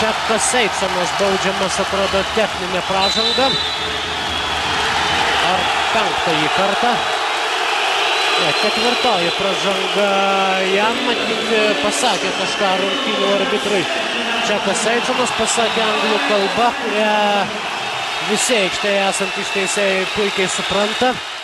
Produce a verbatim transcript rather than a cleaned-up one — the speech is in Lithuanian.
Čekas Eitsonas baudžiamas, atrodo, techninė pražanga. Ar penktąjį kartą? Ne, ketvirtoji pražanga. Jam matyt pasakė kažką rungtynių arbitrui. Čekas Eitsonas pasakė anglų kalbą, kurią visi aikštėje esantys teisėjai puikiai supranta.